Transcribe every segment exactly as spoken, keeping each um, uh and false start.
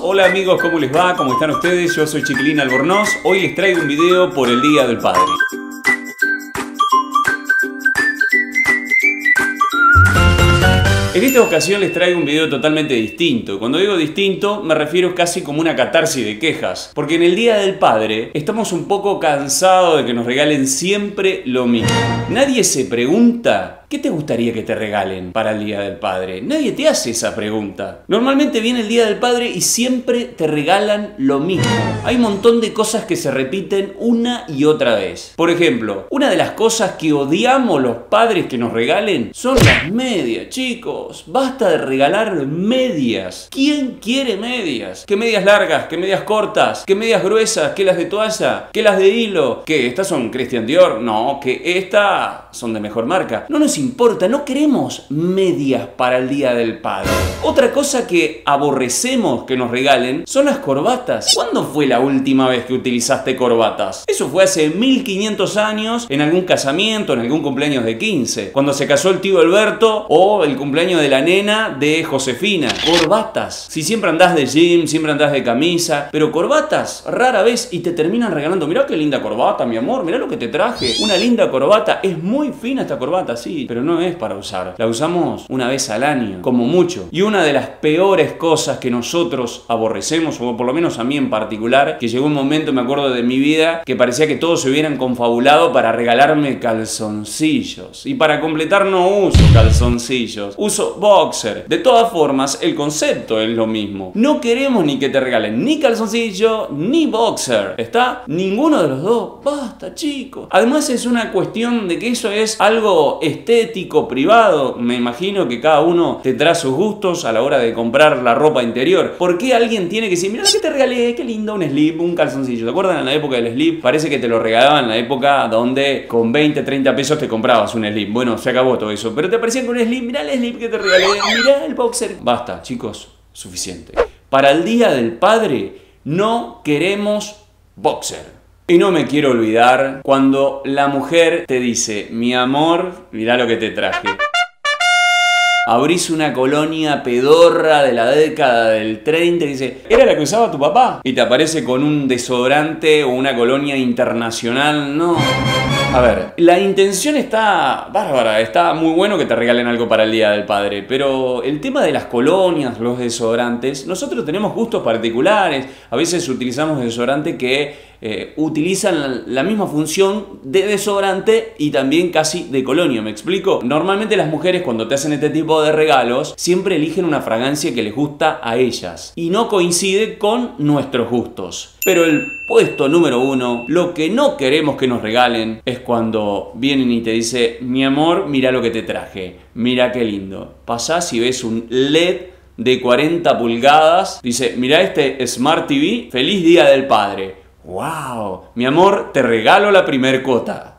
Hola amigos, ¿cómo les va? ¿Cómo están ustedes? Yo soy Chiquilín Albornoz. Hoy les traigo un video por el Día del Padre. En esta ocasión les traigo un video totalmente distinto. Cuando digo distinto, me refiero casi como una catarsis de quejas. Porque en el Día del Padre estamos un poco cansados de que nos regalen siempre lo mismo. Nadie se pregunta, ¿qué te gustaría que te regalen para el Día del Padre? Nadie te hace esa pregunta. Normalmente viene el Día del Padre y siempre te regalan lo mismo. Hay un montón de cosas que se repiten una y otra vez. Por ejemplo, una de las cosas que odiamos los padres que nos regalen son las medias, chicos. Basta de regalar medias. ¿Quién quiere medias? ¿Qué medias largas? ¿Qué medias cortas? ¿Qué medias gruesas? ¿Qué las de toalla? ¿Qué las de hilo? ¿Qué? ¿Estas son Christian Dior? No, que estas son de mejor marca. No nos importa, no queremos medias para el Día del Padre. Otra cosa que aborrecemos que nos regalen son las corbatas. ¿Cuándo fue la última vez que utilizaste corbatas? Eso fue hace mil quinientos años, en algún casamiento, en algún cumpleaños de quince, cuando se casó el tío Alberto o el cumpleaños de la nena de Josefina. Corbatas. Si siempre andás de jean, siempre andás de camisa, pero corbatas rara vez y te terminan regalando. Mirá qué linda corbata, mi amor, mirá lo que te traje. Una linda corbata. Es muy fina esta corbata, sí, pero no es para usar. La usamos una vez al año, como mucho. Y una de las peores cosas que nosotros aborrecemos, o por lo menos a mí en particular, que llegó un momento, me acuerdo de mi vida, que parecía que todos se hubieran confabulado para regalarme calzoncillos. Y para completar no uso calzoncillos, uso boxer. De todas formas, el concepto es lo mismo. No queremos ni que te regalen ni calzoncillo ni boxer. ¿Está? Ninguno de los dos. Basta, chicos. Además es una cuestión de que eso es algo estético, privado. Me imagino que cada uno tendrá sus gustos a la hora de comprar la ropa interior. ¿Por qué alguien tiene que decir, mira lo que te regalé, qué lindo, un slip, un calzoncillo? ¿Te acuerdan en la época del slip? Parece que te lo regalaban en la época donde con veinte, treinta pesos te comprabas un slip. Bueno, se acabó todo eso. Pero te parecía que un slip, mirá el slip que te regalé, mirá el boxer. Basta, chicos, suficiente. Para el Día del Padre no queremos boxer. Y no me quiero olvidar cuando la mujer te dice, mi amor, mirá lo que te traje. Abrís una colonia pedorra de la década del treinta y dice, ¿era la que usaba tu papá? Y te aparece con un desodorante o una colonia internacional. No. A ver, la intención está bárbara, está muy bueno que te regalen algo para el Día del Padre, pero el tema de las colonias, los desodorantes, nosotros tenemos gustos particulares. A veces utilizamos desodorantes que eh, utilizan la, la misma función de desodorante y también casi de colonia, ¿me explico? Normalmente las mujeres cuando te hacen este tipo de regalos siempre eligen una fragancia que les gusta a ellas y no coincide con nuestros gustos. Pero el puesto número uno, lo que no queremos que nos regalen es cuando vienen y te dice, mi amor, mira lo que te traje, mira qué lindo. Pasás y ves un L E D de cuarenta pulgadas, dice, mira este Smart T V, feliz Día del Padre. ¡Wow! Mi amor, te regalo la primer cuota.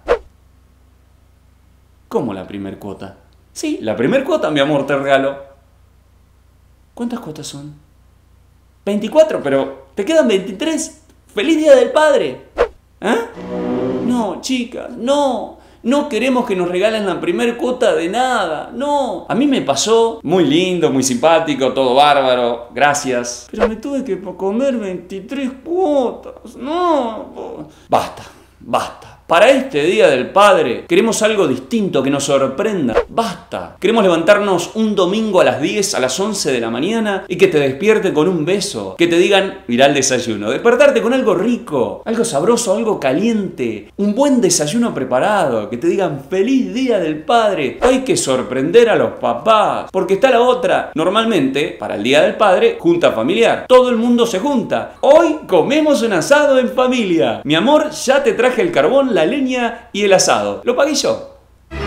¿Cómo la primer cuota? Sí, la primer cuota, mi amor, te regalo. ¿Cuántas cuotas son? veinticuatro, pero te quedan veintitrés. ¡Feliz Día del Padre! ¿Eh? No, chicas, no. No queremos que nos regalen la primer cuota de nada. No. A mí me pasó. Muy lindo, muy simpático, todo bárbaro. Gracias. Pero me tuve que comer veintitrés cuotas. No. Basta, basta. Para este Día del Padre queremos algo distinto que nos sorprenda. Basta. Queremos levantarnos un domingo a las diez, a las once de la mañana y que te despierte con un beso. Que te digan, mirá el desayuno. Despertarte con algo rico, algo sabroso, algo caliente. Un buen desayuno preparado. Que te digan, feliz Día del Padre. Hay que sorprender a los papás. Porque está la otra. Normalmente, para el Día del Padre, junta familiar. Todo el mundo se junta. Hoy comemos un asado en familia. Mi amor, ya te traje el carbón, la leña y el asado. Lo pagué yo.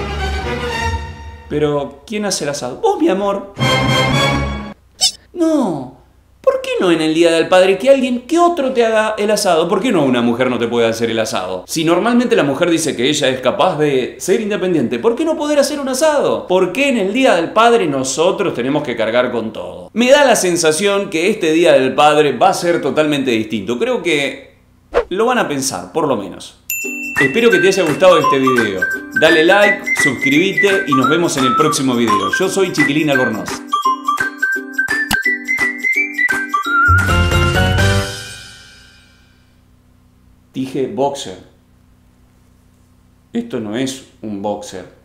Pero, ¿quién hace el asado? Vos, mi amor. No. ¿Por qué no en el Día del Padre que alguien, que otro te haga el asado? ¿Por qué no una mujer no te puede hacer el asado? Si normalmente la mujer dice que ella es capaz de ser independiente, ¿por qué no poder hacer un asado? ¿Por qué en el Día del Padre nosotros tenemos que cargar con todo? Me da la sensación que este Día del Padre va a ser totalmente distinto. Creo que lo van a pensar, por lo menos. Espero que te haya gustado este video. Dale like, suscríbete y nos vemos en el próximo video. Yo soy Chiquilín Albornoz. Dije boxer. Esto no es un boxer.